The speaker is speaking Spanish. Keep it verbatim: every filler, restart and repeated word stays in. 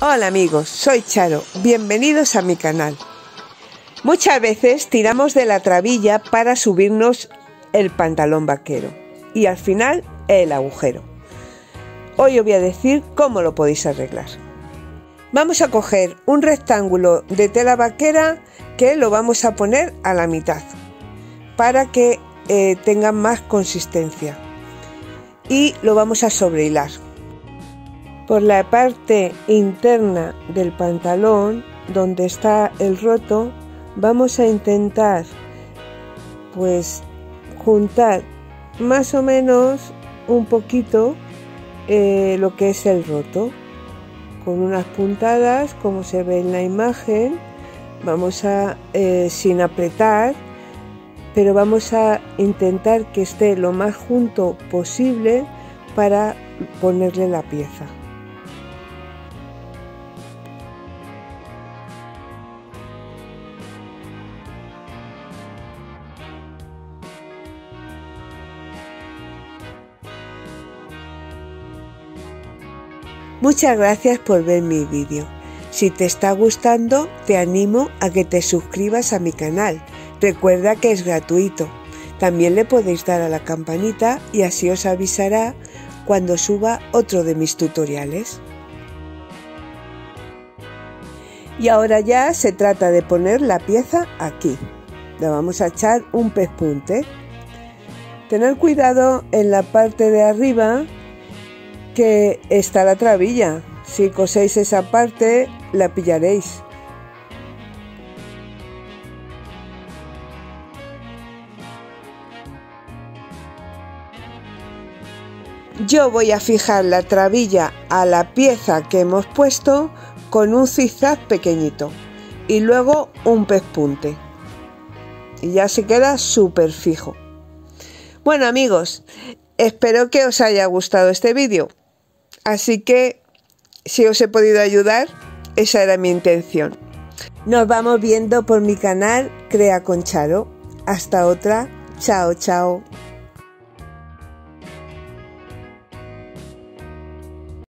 Hola amigos, soy Charo, bienvenidos a mi canal. Muchas veces tiramos de la trabilla para subirnos el pantalón vaquero y al final el agujero. Hoy os voy a decir cómo lo podéis arreglar. Vamos a coger un rectángulo de tela vaquera que lo vamos a poner a la mitad para que eh, tenga más consistencia y lo vamos a sobrehilar. Por la parte interna del pantalón, donde está el roto, vamos a intentar pues juntar más o menos un poquito eh, lo que es el roto con unas puntadas como se ve en la imagen. Vamos a eh, sin apretar, pero vamos a intentar que esté lo más junto posible para ponerle la pieza. Muchas gracias por ver mi vídeo. Si te está gustando, te animo a que te suscribas a mi canal. Recuerda que es gratuito. También le podéis dar a la campanita y así os avisará cuando suba otro de mis tutoriales. Y ahora ya se trata de poner la pieza aquí. Le vamos a echar un pespunte. Tener cuidado en la parte de arriba que está la trabilla. Si coséis esa parte la pillaréis. Yo voy a fijar la trabilla a la pieza que hemos puesto con un zigzag pequeñito y luego un pespunte y ya se queda súper fijo. Bueno amigos, espero que os haya gustado este vídeo. Así que, si os he podido ayudar, esa era mi intención. Nos vamos viendo por mi canal Crea con Charo. Hasta otra. Chao, chao.